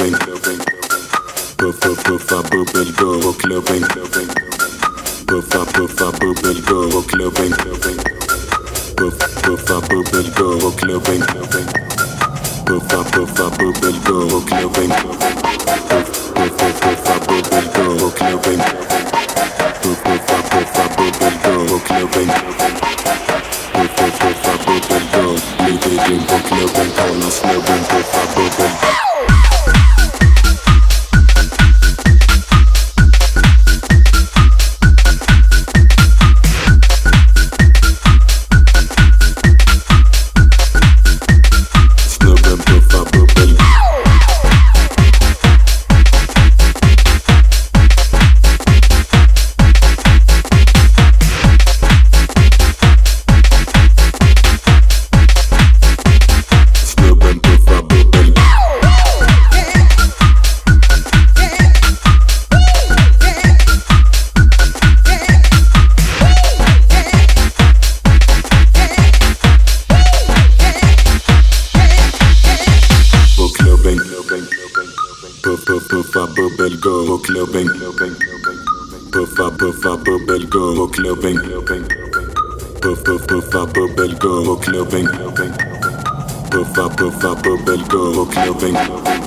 clubbing. Puff up, puff up, bubbelgum, clubbing. Puff up, bubbelgum, clubbing. Puff up, bubbelgum, clubbing. Puff up, bubbelgum, clubbing. Puff up, bubbelgum, clubbing. Puff up, bubbelgum, clubbing. Puff up, bubbelgum, leave it in the clubbing, call us clubbing, puff up, bubbelgum. Bubbelgum, clubbing. Puff up, bubbelgum, clubbing. Puff up, bubbelgum, clubbing. Puff up, bubbelgum, clubbing.